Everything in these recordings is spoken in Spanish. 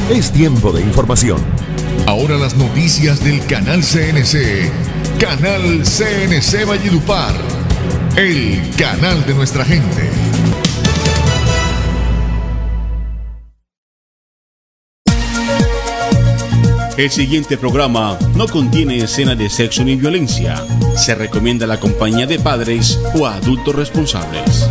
Es tiempo de información. Ahora las noticias del canal CNC. Canal CNC Valledupar. El canal de nuestra gente. El siguiente programa no contiene escena de sexo ni violencia. Se recomienda la compañía de padres o adultos responsables.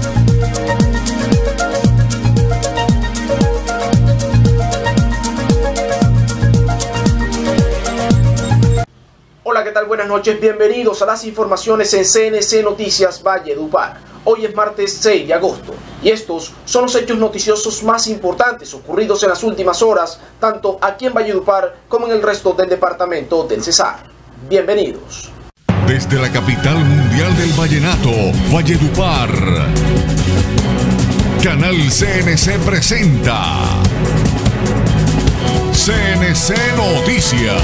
Hola, ¿qué tal? Buenas noches, bienvenidos a las informaciones en CNC Noticias Valledupar. Hoy es martes 6 de agosto y estos son los hechos noticiosos más importantes ocurridos en las últimas horas, tanto aquí en Valledupar como en el resto del departamento del Cesar. Bienvenidos. Desde la capital mundial del vallenato, Valledupar, Canal CNC presenta CNC Noticias.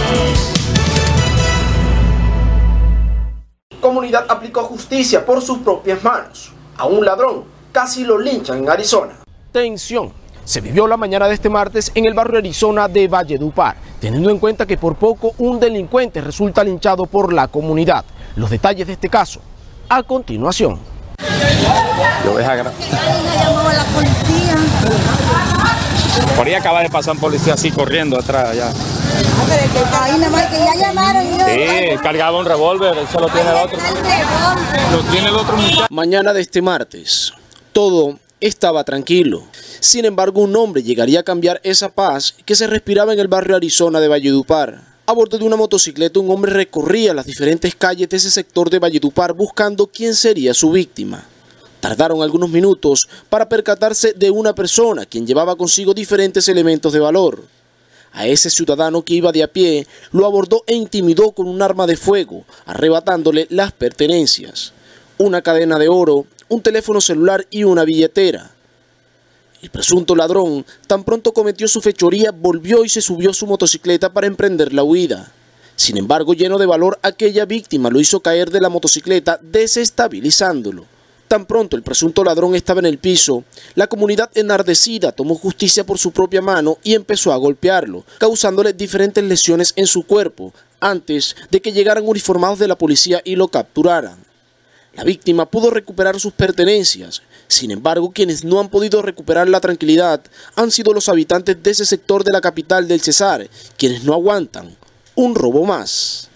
Comunidad aplicó justicia por sus propias manos. A un ladrón casi lo linchan en Arizona. Tensión se vivió la mañana de este martes en el barrio Arizona de Valledupar, teniendo en cuenta que por poco un delincuente resulta linchado por la comunidad. Los detalles de este caso a continuación. Llamó a la policía. Por ahí acaba de pasar un policía así corriendo atrás allá. Ahí nada más que ya llamaron. Sí, cargaba un revólver, eso lo tiene el otro. Lo tiene el otro muchacho. Mañana de este martes, todo estaba tranquilo. Sin embargo, un hombre llegaría a cambiar esa paz que se respiraba en el barrio Arizona de Valledupar. A bordo de una motocicleta, un hombre recorría las diferentes calles de ese sector de Valledupar buscando quién sería su víctima. Tardaron algunos minutos para percatarse de una persona quien llevaba consigo diferentes elementos de valor. A ese ciudadano que iba de a pie lo abordó e intimidó con un arma de fuego, arrebatándole las pertenencias: una cadena de oro, un teléfono celular y una billetera. El presunto ladrón, tan pronto cometió su fechoría, volvió y se subió a su motocicleta para emprender la huida. Sin embargo, lleno de valor, aquella víctima lo hizo caer de la motocicleta, desestabilizándolo. Tan pronto el presunto ladrón estaba en el piso, la comunidad enardecida tomó justicia por su propia mano y empezó a golpearlo, causándole diferentes lesiones en su cuerpo, antes de que llegaran uniformados de la policía y lo capturaran. La víctima pudo recuperar sus pertenencias. Sin embargo, quienes no han podido recuperar la tranquilidad han sido los habitantes de ese sector de la capital del Cesar, quienes no aguantan un robo más.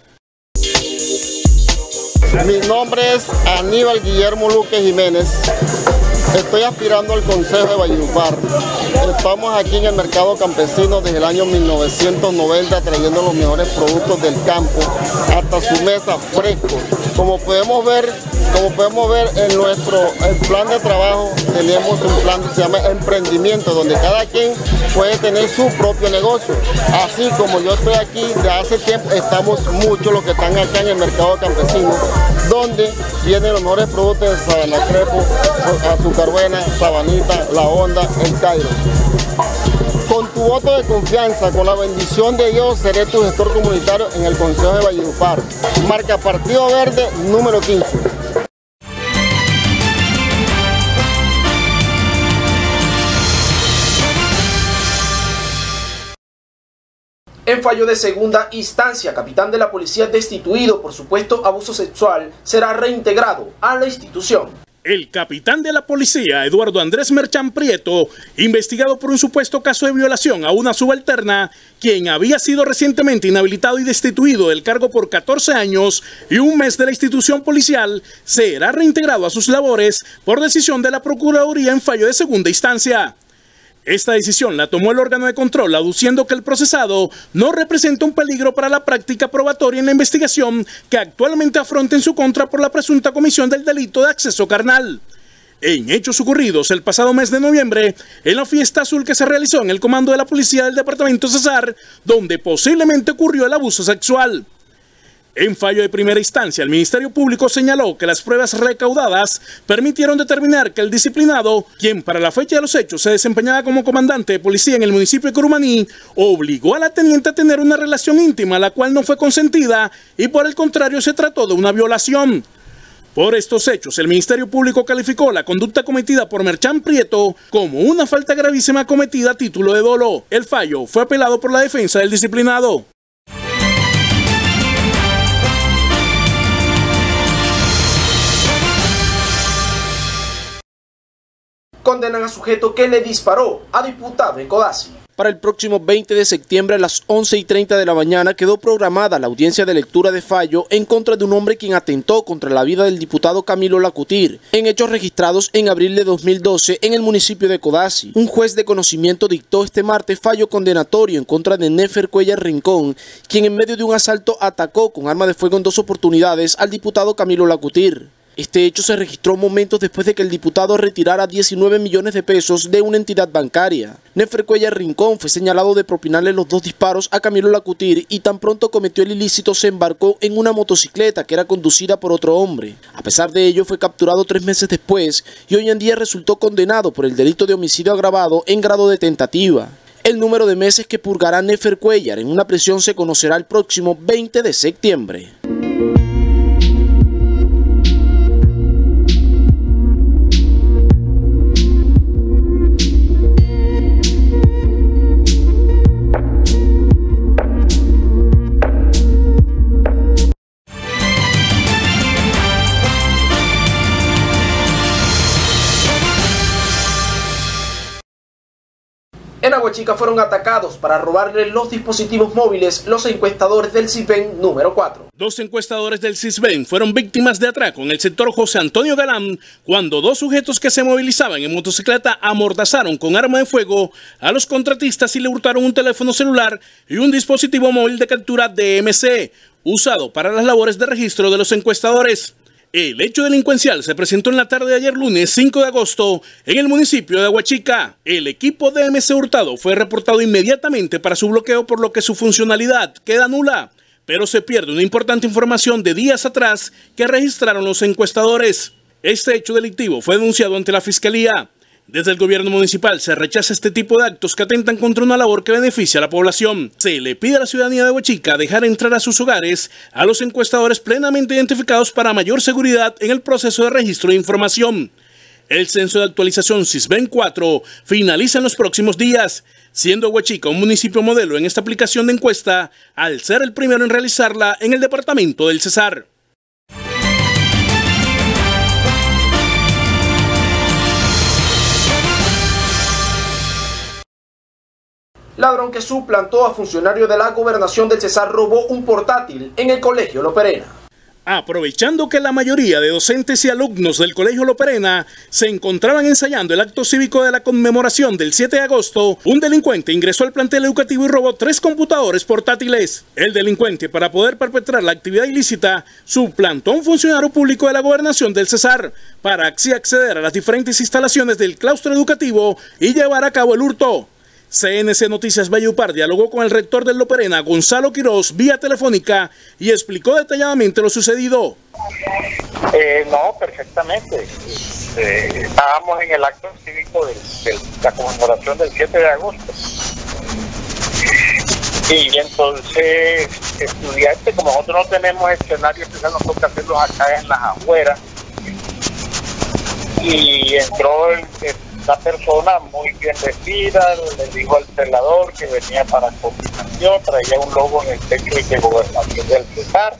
Mi nombre es Aníbal Guillermo Luque Jiménez. Estoy aspirando al Consejo de Valledupar. Estamos aquí en el mercado campesino desde el año 1990 trayendo los mejores productos del campo hasta su mesa fresco. Como podemos ver en nuestro plan de trabajo, tenemos un plan que se llama emprendimiento, donde cada quien puede tener su propio negocio. Así como yo estoy aquí de hace tiempo, estamos muchos los que están acá en el mercado campesino, donde vienen los mejores productos de Sabana Crepo, Azúcar Buena, Sabanita, La Honda, El Cairo. Con tu voto de confianza, con la bendición de Dios, seré tu gestor comunitario en el Consejo de Valledupar. Marca Partido Verde, número 15. En fallo de segunda instancia, capitán de la policía destituido por supuesto abuso sexual será reintegrado a la institución. El capitán de la policía, Eduardo Andrés Merchán Prieto, investigado por un supuesto caso de violación a una subalterna, quien había sido recientemente inhabilitado y destituido del cargo por 14 años y un mes de la institución policial, será reintegrado a sus labores por decisión de la Procuraduría en fallo de segunda instancia. Esta decisión la tomó el órgano de control, aduciendo que el procesado no representa un peligro para la práctica probatoria en la investigación que actualmente afronta en su contra por la presunta comisión del delito de acceso carnal. En hechos ocurridos el pasado mes de noviembre, en la fiesta azul que se realizó en el comando de la policía del departamento Cesar, donde posiblemente ocurrió el abuso sexual. En fallo de primera instancia, el Ministerio Público señaló que las pruebas recaudadas permitieron determinar que el disciplinado, quien para la fecha de los hechos se desempeñaba como comandante de policía en el municipio de Curumaní, obligó a la teniente a tener una relación íntima, la cual no fue consentida y por el contrario se trató de una violación. Por estos hechos, el Ministerio Público calificó la conducta cometida por Merchán Prieto como una falta gravísima cometida a título de dolo. El fallo fue apelado por la defensa del disciplinado. Condenan a sujeto que le disparó a diputado en Codazzi. Para el próximo 20 de septiembre a las 11:30 de la mañana quedó programada la audiencia de lectura de fallo en contra de un hombre quien atentó contra la vida del diputado Camilo Lacutir en hechos registrados en abril de 2012 en el municipio de Codazzi. Un juez de conocimiento dictó este martes fallo condenatorio en contra de Nefer Cuellar Rincón, quien en medio de un asalto atacó con arma de fuego en 2 oportunidades al diputado Camilo Lacutir. Este hecho se registró momentos después de que el diputado retirara 19 millones de pesos de una entidad bancaria. Nefer Cuellar Rincón fue señalado de propinarle los 2 disparos a Camilo Lacutir y tan pronto cometió el ilícito se embarcó en una motocicleta que era conducida por otro hombre. A pesar de ello fue capturado 3 meses después y hoy en día resultó condenado por el delito de homicidio agravado en grado de tentativa. El número de meses que purgará Nefer Cuellar en una prisión se conocerá el próximo 20 de septiembre. En Aguachica fueron atacados para robarle los dispositivos móviles los encuestadores del CISBEN número 4. 2 encuestadores del CISBEN fueron víctimas de atraco en el sector José Antonio Galán cuando 2 sujetos que se movilizaban en motocicleta amordazaron con arma de fuego a los contratistas y le hurtaron un teléfono celular y un dispositivo móvil de captura DMC usado para las labores de registro de los encuestadores. El hecho delincuencial se presentó en la tarde de ayer lunes 5 de agosto en el municipio de Aguachica. El equipo de MC Hurtado fue reportado inmediatamente para su bloqueo, por lo que su funcionalidad queda nula, pero se pierde una importante información de días atrás que registraron los encuestadores. Este hecho delictivo fue denunciado ante la Fiscalía. Desde el gobierno municipal se rechaza este tipo de actos que atentan contra una labor que beneficia a la población. Se le pide a la ciudadanía de Aguachica dejar entrar a sus hogares a los encuestadores plenamente identificados para mayor seguridad en el proceso de registro de información. El censo de actualización CISBEN 4 finaliza en los próximos días, siendo Aguachica un municipio modelo en esta aplicación de encuesta al ser el primero en realizarla en el departamento del Cesar. Ladrón que suplantó a funcionario de la gobernación del Cesar robó un portátil en el Colegio Loperena. Aprovechando que la mayoría de docentes y alumnos del Colegio Loperena se encontraban ensayando el acto cívico de la conmemoración del 7 de agosto, un delincuente ingresó al plantel educativo y robó 3 computadores portátiles. El delincuente, para poder perpetrar la actividad ilícita, suplantó a un funcionario público de la gobernación del Cesar para así acceder a las diferentes instalaciones del claustro educativo y llevar a cabo el hurto. CNC Noticias Valledupar dialogó con el rector del Loperena, Gonzalo Quiroz, vía telefónica y explicó detalladamente lo sucedido. No, perfectamente. Estábamos en el acto cívico de la conmemoración del 7 de agosto. Y entonces, estudiantes, como nosotros no tenemos escenarios, entonces nos toca hacerlos acá en las afueras. Y entró la persona muy bien vestida, le dijo al celador que venía para combinación, traía un logo en el techo de gobernación del Cesar.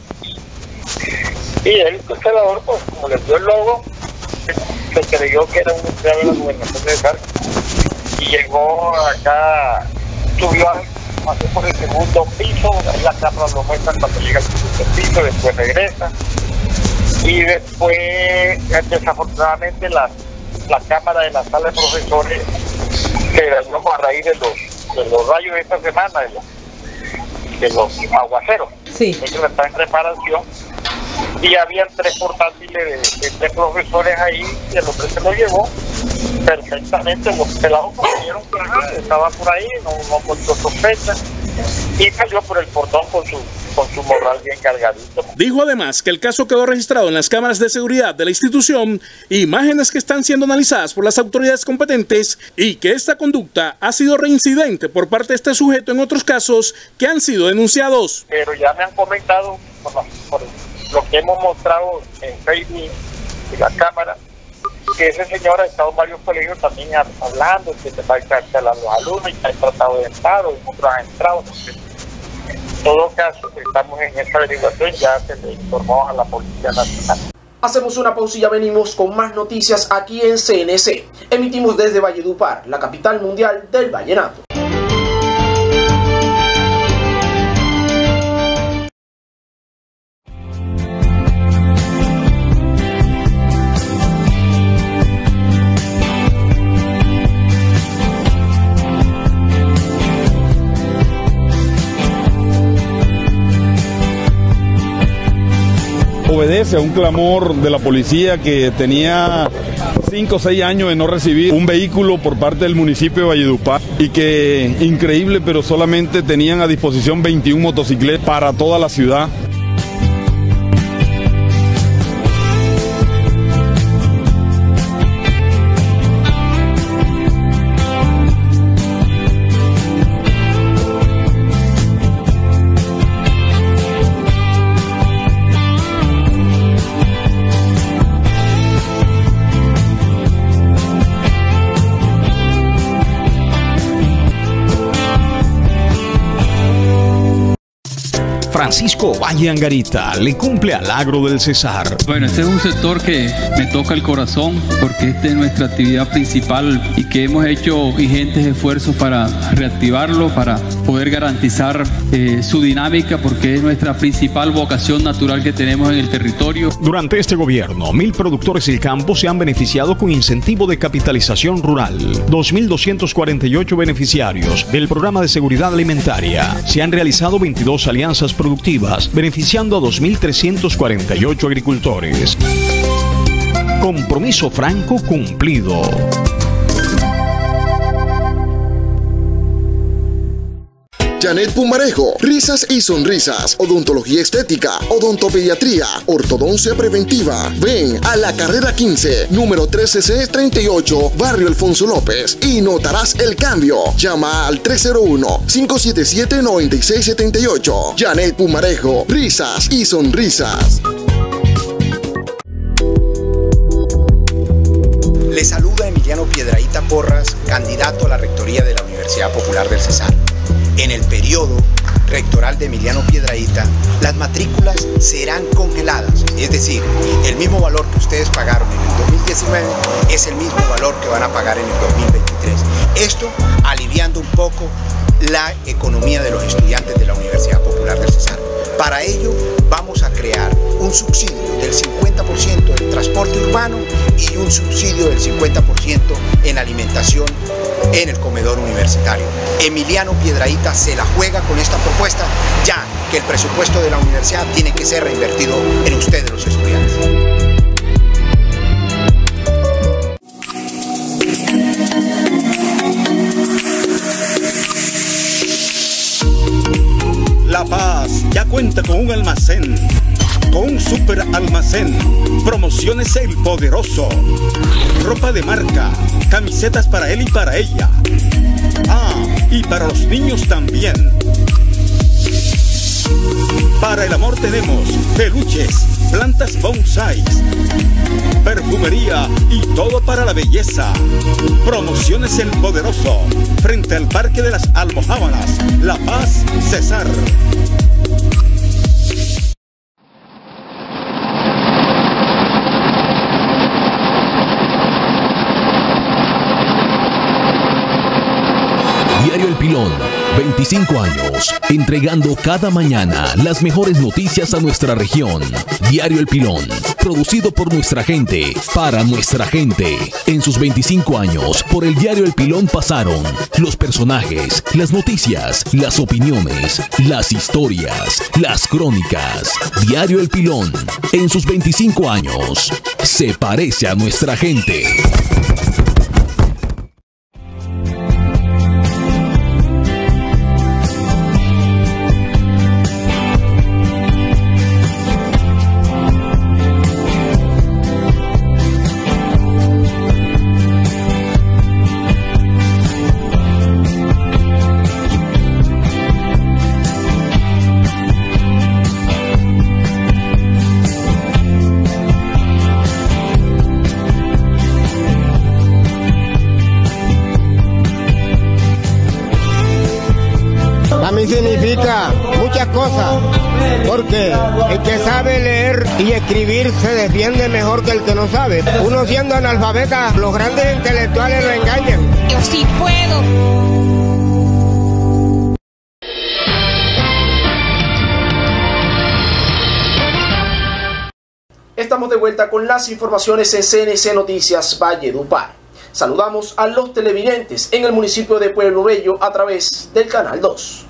Y el celador, pues como le dio el logo, se creyó que era un empleado de la gobernación del Cesar. Y llegó acá, subió por el 2.º piso, ahí la cámara lo muestra cuando llega al 2.º piso, después regresa. Y después, desafortunadamente, la cámara de la sala de profesores se dañó a raíz de los rayos de esta semana, de los aguaceros. Sí. Ellos están en reparación y habían 3 portátiles de 3 profesores ahí y el hombre se lo llevó perfectamente. Los pelados creyeron que estaba por ahí, no puso sospecha y salió por el portón con su morral bien cargadito. Dijo además que el caso quedó registrado en las cámaras de seguridad de la institución, imágenes que están siendo analizadas por las autoridades competentes y que esta conducta ha sido reincidente por parte de este sujeto en otros casos que han sido denunciados. Pero ya me han comentado por lo que hemos mostrado en Facebook y la cámara, que ese señor ha estado en varios colegios también hablando que se va a encarcelar a los alumnos y que han tratado de entrar, o otros han entrado. Entonces, en todo caso, estamos en esa averiguación, ya se le informó a la Policía Nacional. Hacemos una pausa y ya venimos con más noticias aquí en CNC. Emitimos desde Valledupar, la capital mundial del vallenato. Obedece a un clamor de la policía que tenía 5 o 6 años de no recibir un vehículo por parte del municipio de Valledupar y que, increíble, pero solamente tenían a disposición 21 motocicletas para toda la ciudad. Francisco Valle Angarita le cumple al agro del Cesar. Bueno, este es un sector que me toca el corazón porque esta es nuestra actividad principal y que hemos hecho ingentes esfuerzos para reactivarlo, para poder garantizar su dinámica, porque es nuestra principal vocación natural que tenemos en el territorio. Durante este gobierno, 1000 productores del campo se han beneficiado con incentivo de capitalización rural. 2.248 beneficiarios del programa de seguridad alimentaria. Se han realizado 22 alianzas productivas, beneficiando a 2.348 agricultores. Compromiso franco cumplido. Janet Pumarejo, risas y sonrisas, odontología estética, odontopediatría, ortodoncia preventiva. Ven a la carrera 15, número 13C38, barrio Alfonso López, y notarás el cambio. Llama al 301-577-9678. Janet Pumarejo, risas y sonrisas. Le saluda Emiliano Piedrahíta Porras, candidato a la rectoría de la Universidad Popular del Cesar. En el periodo rectoral de Emiliano Piedrahíta, las matrículas serán congeladas, es decir, el mismo valor que ustedes pagaron en el 2019 es el mismo valor que van a pagar en el 2023. Esto aliviando un poco la economía de los estudiantes de la Universidad Popular del Cesar. Para ello vamos a crear un subsidio del 50% del transporte urbano y un subsidio del 50% en alimentación en el comedor universitario. Emiliano Piedrahíta se la juega con esta propuesta, ya que el presupuesto de la universidad tiene que ser reinvertido en ustedes, los estudiantes. La Paz ya cuenta con un almacén, con un super almacén. Promociones El Poderoso. Ropa de marca, camisetas para él y para ella. Ah, y para los niños también. Para el amor tenemos peluches, plantas bonsai, perfumería y todo para la belleza. Promociones El Poderoso, frente al Parque de las Almojábanas, La Paz, Cesar. Diario El Pilón, 25 años, entregando cada mañana las mejores noticias a nuestra región. Diario El Pilón, producido por nuestra gente, para nuestra gente. En sus 25 años, por el Diario El Pilón pasaron los personajes, las noticias, las opiniones, las historias, las crónicas. Diario El Pilón, en sus 25 años, se parece a nuestra gente. Para mí significa muchas cosas, porque el que sabe leer y escribir se defiende mejor que el que no sabe. Uno siendo analfabeta, los grandes intelectuales lo engañan. Yo sí puedo. Estamos de vuelta con las informaciones en CNC Noticias Valledupar. Saludamos a los televidentes en el municipio de Pueblo Bello a través del Canal 2.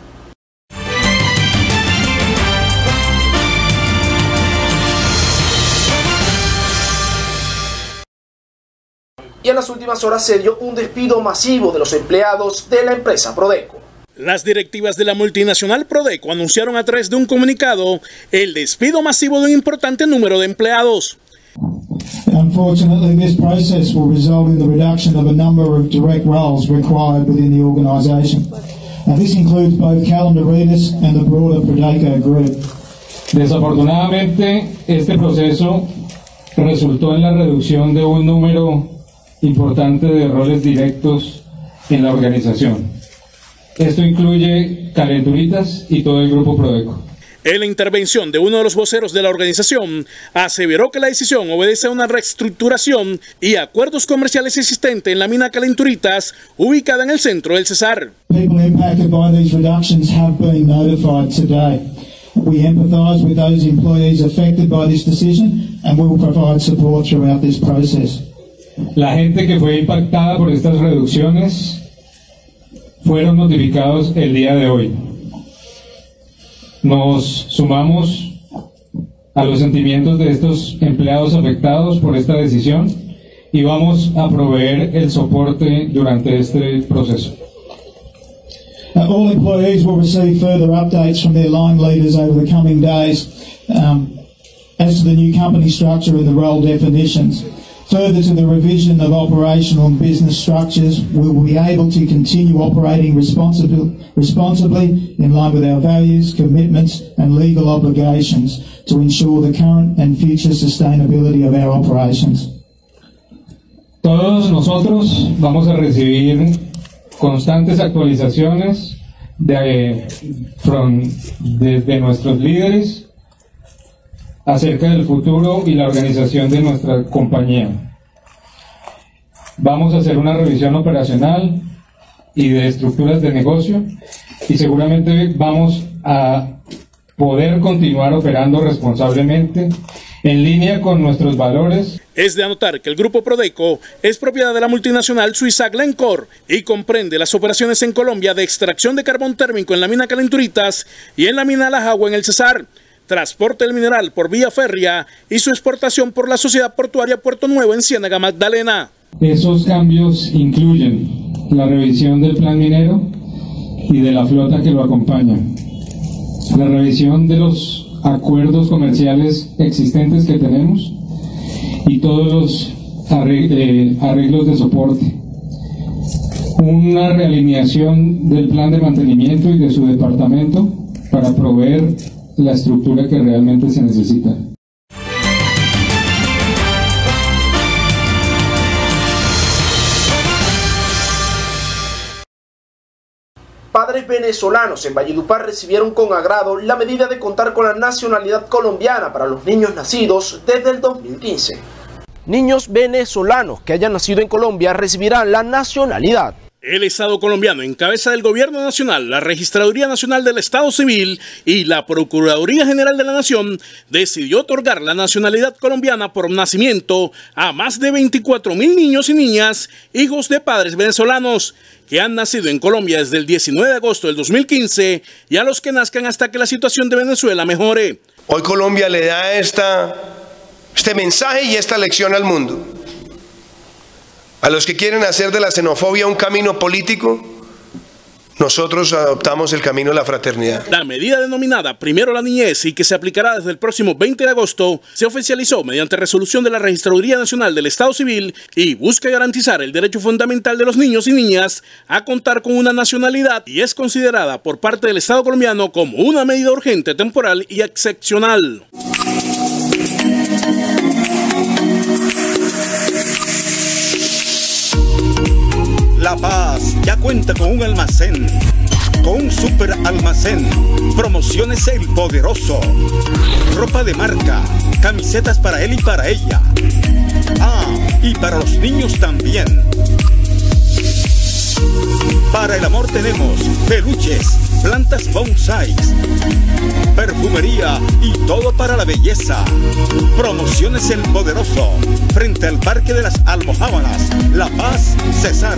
Y en las últimas horas se dio un despido masivo de los empleados de la empresa Prodeco. Las directivas de la multinacional Prodeco anunciaron a través de un comunicado el despido masivo de un importante número de empleados. Unfortunately, this process will result in the reduction of a number of direct roles required within the organisation. This includes both calendar readers and the broader Prodeco group. Desafortunadamente, este proceso resultó en la reducción de un número importante de roles directos en la organización. Esto incluye calenturitas y todo el grupo Prodeco. En la intervención de uno de los voceros de la organización, aseveró que la decisión obedece a una reestructuración y acuerdos comerciales existentes en la mina Calenturitas, ubicada en el centro del Cesar. People impacted by these reductions have been notified today. We empathise with those employees affected by this decision and will provide support throughout this process. La gente que fue impactada por estas reducciones fueron notificados el día de hoy. Nos sumamos a los sentimientos de estos empleados afectados por esta decisión y vamos a proveer el soporte durante este proceso. All employees will receive further updates from their line leaders over the coming days as to the new company structure and the role definitions. Further to the revision of operational and business structures, we will be able to continue operating responsibly in line with our values, commitments and legal obligations to ensure the current and future sustainability of our operations. Todos nosotros vamos a recibir constantes actualizaciones desde nuestros líderes acerca del futuro y la organización de nuestra compañía. Vamos a hacer una revisión operacional y de estructuras de negocio y seguramente vamos a poder continuar operando responsablemente en línea con nuestros valores. Es de anotar que el grupo Prodeco es propiedad de la multinacional suiza Glencore y comprende las operaciones en Colombia de extracción de carbón térmico en la mina Calenturitas y en la mina La Jagua en el Cesar, transporte del mineral por vía férrea y su exportación por la Sociedad Portuaria Puerto Nuevo en Ciénaga Magdalena. Esos cambios incluyen la revisión del plan minero y de la flota que lo acompaña, la revisión de los acuerdos comerciales existentes que tenemos y todos los arreglos de soporte, una realineación del plan de mantenimiento y de su departamento para proveer la estructura que realmente se necesita. Padres venezolanos en Valledupar recibieron con agrado la medida de contar con la nacionalidad colombiana para los niños nacidos desde el 2015. Niños venezolanos que hayan nacido en Colombia recibirán la nacionalidad. El Estado colombiano, en cabeza del Gobierno Nacional, la Registraduría Nacional del Estado Civil y la Procuraduría General de la Nación, decidió otorgar la nacionalidad colombiana por nacimiento a más de 24.000 niños y niñas, hijos de padres venezolanos, que han nacido en Colombia desde el 19 de agosto del 2015 y a los que nazcan hasta que la situación de Venezuela mejore. Hoy Colombia le da este mensaje y esta lección al mundo. A los que quieren hacer de la xenofobia un camino político, nosotros adoptamos el camino de la fraternidad. La medida denominada Primero la Niñez y que se aplicará desde el próximo 20 de agosto se oficializó mediante resolución de la Registraduría Nacional del Estado Civil y busca garantizar el derecho fundamental de los niños y niñas a contar con una nacionalidad y es considerada por parte del Estado colombiano como una medida urgente, temporal y excepcional. La Paz ya cuenta con un almacén, con un Super Almacén. Promociones El Poderoso. Ropa de marca. Camisetas para él y para ella. Ah, y para los niños también. Para el amor tenemos peluches, plantas bonsais, perfumería y todo para la belleza. Promociones El Poderoso, frente al Parque de las Almojábalas, La Paz, Cesar.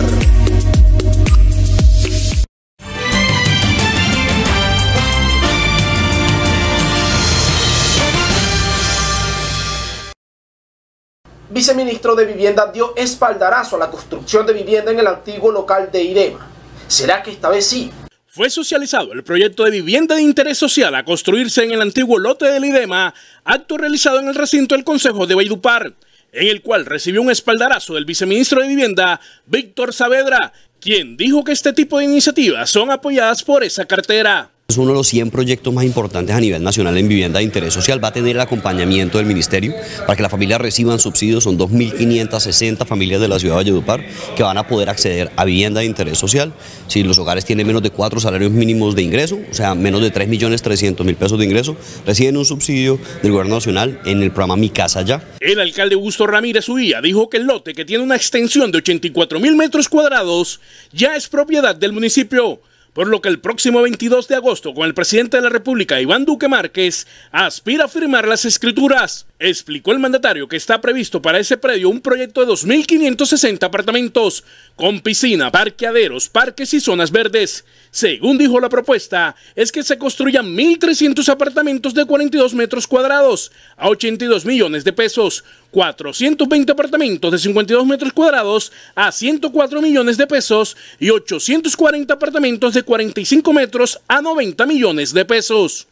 Viceministro de Vivienda dio espaldarazo a la construcción de vivienda en el antiguo local de IDEMA. ¿Será que esta vez sí? Fue socializado el proyecto de vivienda de interés social a construirse en el antiguo lote del IDEMA, acto realizado en el recinto del Consejo de Valledupar, en el cual recibió un espaldarazo del viceministro de Vivienda, Víctor Saavedra, quien dijo que este tipo de iniciativas son apoyadas por esa cartera. Es uno de los 100 proyectos más importantes a nivel nacional en vivienda de interés social. Va a tener el acompañamiento del ministerio para que las familias reciban subsidios. Son 2.560 familias de la ciudad de Valledupar que van a poder acceder a vivienda de interés social. Si los hogares tienen menos de 4 salarios mínimos de ingreso, o sea, menos de 3.300.000 pesos de ingreso, reciben un subsidio del gobierno nacional en el programa Mi Casa Ya. El alcalde Augusto Ramírez Uría dijo que el lote, que tiene una extensión de 84.000 metros cuadrados, ya es propiedad del municipio, por lo que el próximo 22 de agosto, con el presidente de la República, Iván Duque Márquez, aspira a firmar las escrituras. Explicó el mandatario que está previsto para ese predio un proyecto de 2.560 apartamentos, con piscina, parqueaderos, parques y zonas verdes. Según dijo, la propuesta es que se construyan 1.300 apartamentos de 42 metros cuadrados a 82 millones de pesos, 420 apartamentos de 52 metros cuadrados a 104 millones de pesos y 840 apartamentos de 45 metros a 90 millones de pesos.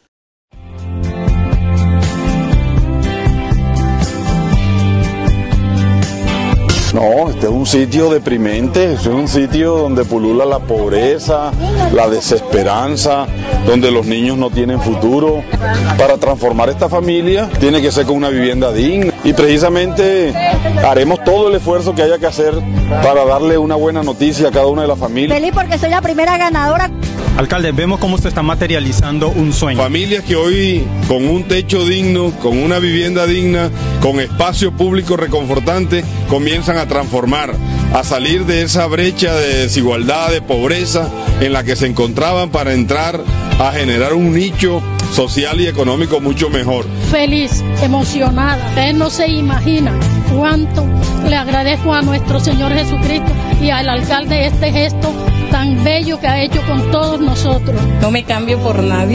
No, este es un sitio deprimente, este es un sitio donde pulula la pobreza, la desesperanza, donde los niños no tienen futuro. Para transformar esta familia tiene que ser con una vivienda digna y precisamente haremos todo el esfuerzo que haya que hacer para darle una buena noticia a cada una de las familias. Feliz porque soy la primera ganadora. Alcalde, vemos cómo se está materializando un sueño. Familias que hoy con un techo digno, con una vivienda digna, con espacio público reconfortante, comienzan a transformar, a salir de esa brecha de desigualdad, de pobreza en la que se encontraban para entrar a generar un nicho social y económico mucho mejor. Feliz, emocionada. Ustedes no se imaginan cuánto le agradezco a nuestro Señor Jesucristo y al alcalde este gesto tan bello que ha hecho con todos nosotros. No me cambio por nadie.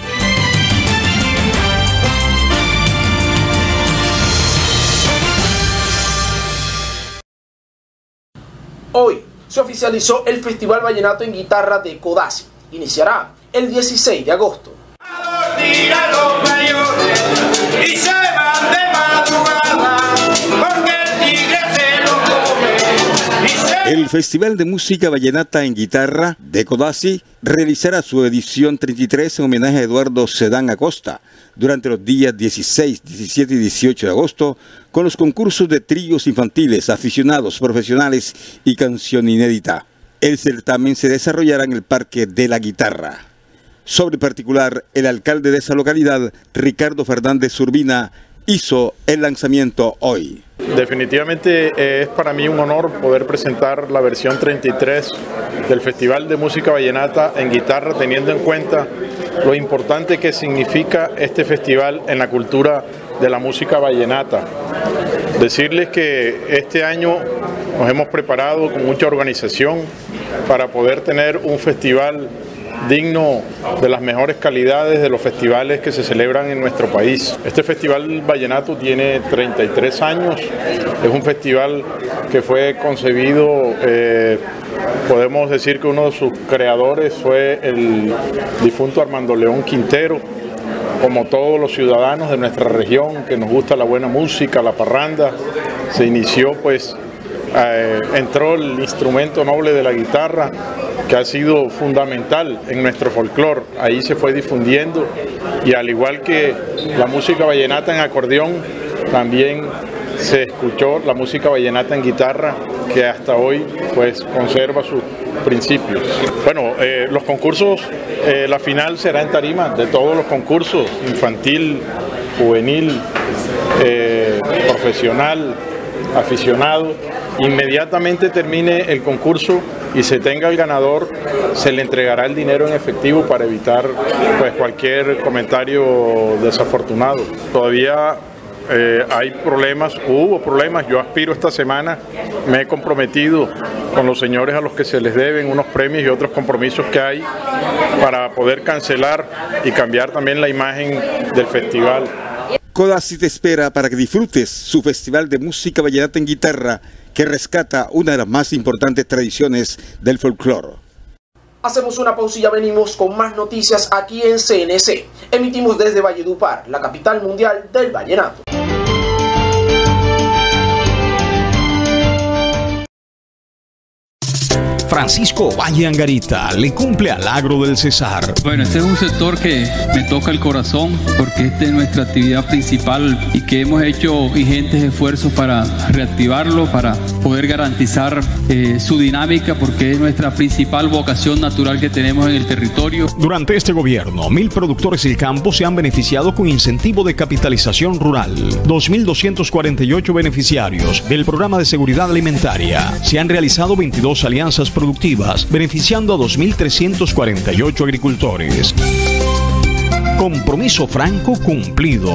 Hoy se oficializó el Festival Vallenato en Guitarra de Codazzi. Iniciará el 16 de agosto. Y se van de madrugada porque el tigre se lo come. El Festival de Música Vallenata en Guitarra de Codazzi realizará su edición 33 en homenaje a Eduardo Sedán Acosta durante los días 16, 17 y 18 de agosto con los concursos de tríos infantiles, aficionados, profesionales y canción inédita. El certamen se desarrollará en el Parque de la Guitarra. Sobre particular, el alcalde de esa localidad, Ricardo Fernández Urbina, hizo el lanzamiento hoy. Definitivamente es para mí un honor poder presentar la versión 33 del Festival de Música Vallenata en Guitarra, teniendo en cuenta lo importante que significa este festival en la cultura de la música vallenata. Decirles que este año nos hemos preparado con mucha organización para poder tener un festival digno de las mejores calidades de los festivales que se celebran en nuestro país. Este Festival Vallenato tiene 33 años, es un festival que fue concebido, podemos decir que uno de sus creadores fue el difunto Armando León Quintero. Como todos los ciudadanos de nuestra región que nos gusta la buena música, la parranda, se inició pues entró el instrumento noble de la guitarra, que ha sido fundamental en nuestro folclore. Ahí se fue difundiendo y al igual que la música vallenata en acordeón, también se escuchó la música vallenata en guitarra, que hasta hoy pues conserva sus principios. Bueno, los concursos, la final será en tarima de todos los concursos, infantil, juvenil, profesional, aficionado. Inmediatamente termine el concurso y se tenga el ganador, se le entregará el dinero en efectivo para evitar pues cualquier comentario desafortunado. Todavía hay problemas, hubo problemas. Yo aspiro esta semana, me he comprometido con los señores a los que se les deben unos premios y otros compromisos que hay para poder cancelar y cambiar también la imagen del festival. Codazzi te espera para que disfrutes su festival de música vallenata en guitarra, que rescata una de las más importantes tradiciones del folclore. Hacemos una pausa y ya venimos con más noticias aquí en CNC. Emitimos desde Valledupar, la capital mundial del vallenato. Francisco Valle Angarita le cumple al agro del Cesar. Bueno, este es un sector que me toca el corazón porque esta es nuestra actividad principal y que hemos hecho ingentes esfuerzos para reactivarlo, para poder garantizar su dinámica, porque es nuestra principal vocación natural que tenemos en el territorio. Durante este gobierno, 1.000 productores del campo se han beneficiado con incentivo de capitalización rural. 2.248 beneficiarios del programa de seguridad alimentaria. Se han realizado 22 alianzas productivas, beneficiando a 2.348 agricultores. Compromiso franco cumplido.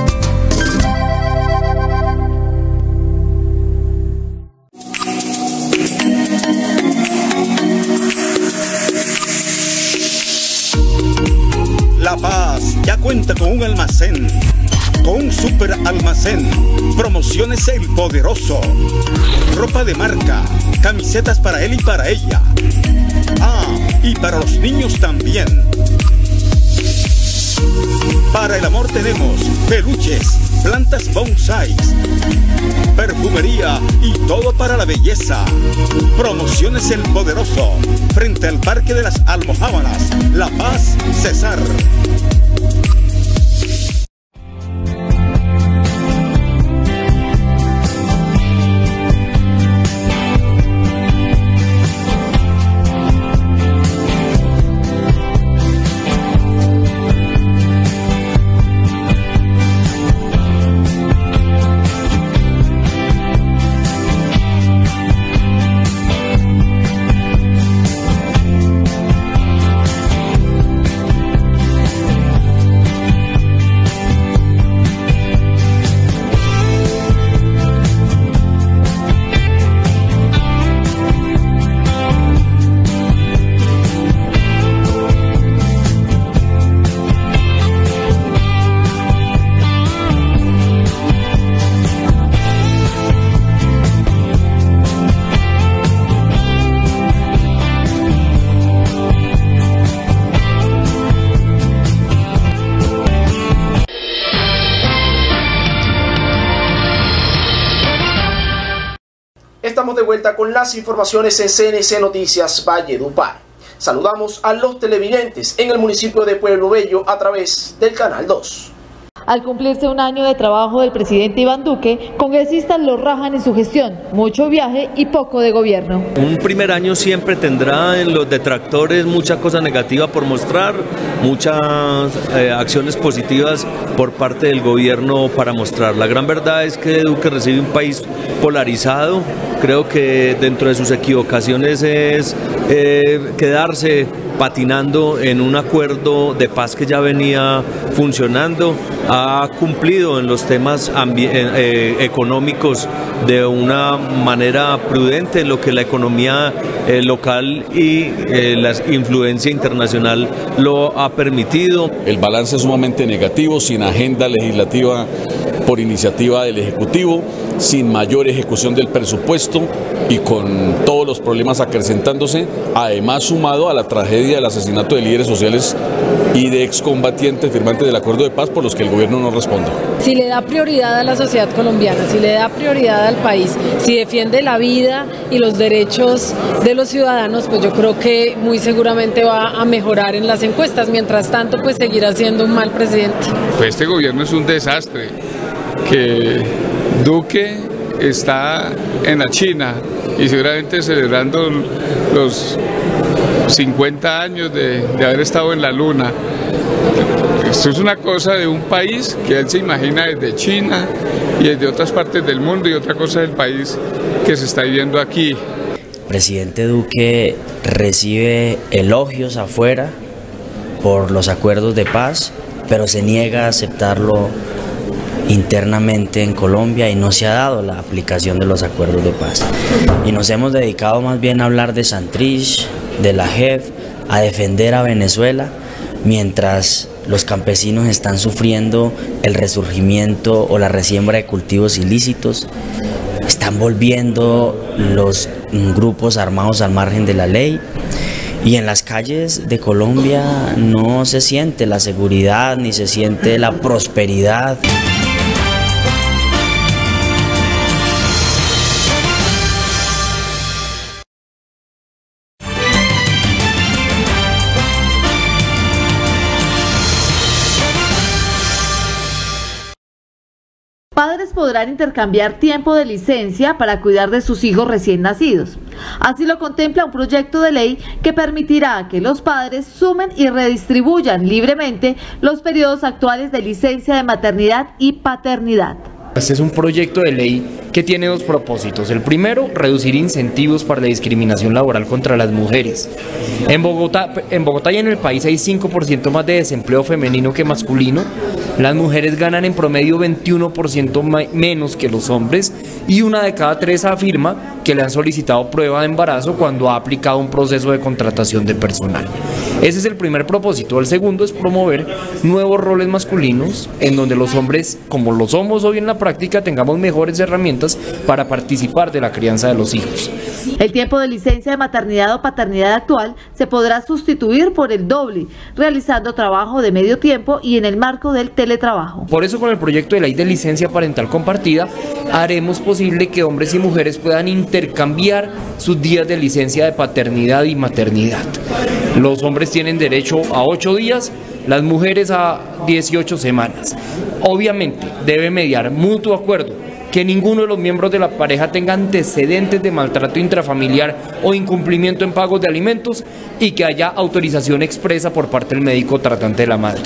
La Paz ya cuenta con un almacén, con un super almacén. Promociones El Poderoso. Ropa de marca, camisetas para él y para ella. Ah, y para los niños también. Para el amor tenemos peluches, plantas bonsais, perfumería y todo para la belleza. Promociones El Poderoso, frente al Parque de las Almojábalas, La Paz, Cesar. Estamos de vuelta con las informaciones en CNC Noticias Valledupar. Saludamos a los televidentes en el municipio de Pueblo Bello a través del Canal 2. Al cumplirse un año de trabajo del presidente Iván Duque, congresistas lo rajan en su gestión, mucho viaje y poco de gobierno. Un primer año siempre tendrá en los detractores mucha cosa negativa por mostrar, muchas acciones positivas por parte del gobierno para mostrar. La gran verdad es que Duque recibe un país polarizado. Creo que dentro de sus equivocaciones es quedarse patinando en un acuerdo de paz que ya venía funcionando. Ha cumplido en los temas económicos de una manera prudente, en lo que la economía local y la influencia internacional lo ha permitido. El balance es sumamente negativo, sin agenda legislativa por iniciativa del Ejecutivo, sin mayor ejecución del presupuesto y con todos los problemas acrecentándose, además sumado a la tragedia del asesinato de líderes sociales y de excombatientes firmantes del acuerdo de paz por los que el gobierno no responde. Si le da prioridad a la sociedad colombiana, si le da prioridad al país, si defiende la vida y los derechos de los ciudadanos, pues yo creo que muy seguramente va a mejorar en las encuestas. Mientras tanto, pues seguirá siendo un mal presidente. Pues este gobierno es un desastre. que Duque está en la China y seguramente celebrando los 50 años de haber estado en la Luna. Esto es una cosa de un país que él se imagina desde China y desde otras partes del mundo, y otra cosa del país que se está viviendo aquí. El presidente Duque recibe elogios afuera por los acuerdos de paz, pero se niega a aceptarlo internamente en Colombia y no se ha dado la aplicación de los acuerdos de paz. Y nos hemos dedicado más bien a hablar de Santrich, de la JEP, a defender a Venezuela, mientras los campesinos están sufriendo el resurgimiento o la resiembra de cultivos ilícitos. Están volviendo los grupos armados al margen de la ley. Y en las calles de Colombia no se siente la seguridad ni se siente la prosperidad. Padres podrán intercambiar tiempo de licencia para cuidar de sus hijos recién nacidos. Así lo contempla un proyecto de ley que permitirá que los padres sumen y redistribuyan libremente los periodos actuales de licencia de maternidad y paternidad. Este es un proyecto de ley que tiene dos propósitos. El primero, reducir incentivos para la discriminación laboral contra las mujeres. En Bogotá y en el país hay 5% más de desempleo femenino que masculino. Las mujeres ganan en promedio 21% menos que los hombres, y 1 de cada 3 afirma que le han solicitado prueba de embarazo cuando ha aplicado un proceso de contratación de personal. Ese es el primer propósito. El segundo es promover nuevos roles masculinos en donde los hombres, como lo somos hoy en la práctica, tengamos mejores herramientas para participar de la crianza de los hijos. El tiempo de licencia de maternidad o paternidad actual se podrá sustituir por el doble, realizando trabajo de medio tiempo y en el marco del teletrabajo. Por eso, con el proyecto de ley de licencia parental compartida, haremos posible que hombres y mujeres puedan intercambiar sus días de licencia de paternidad y maternidad. Los hombres tienen derecho a 8 días, las mujeres a 18 semanas. Obviamente, debe mediar mutuo acuerdo, que ninguno de los miembros de la pareja tenga antecedentes de maltrato intrafamiliar o incumplimiento en pagos de alimentos, y que haya autorización expresa por parte del médico tratante de la madre.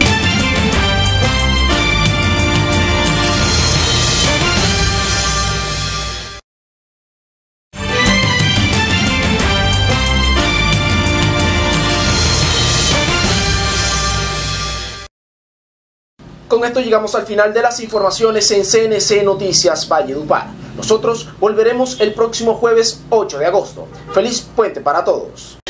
Con esto llegamos al final de las informaciones en CNC Noticias Valledupar. Nosotros volveremos el próximo jueves 8 de agosto. Feliz puente para todos.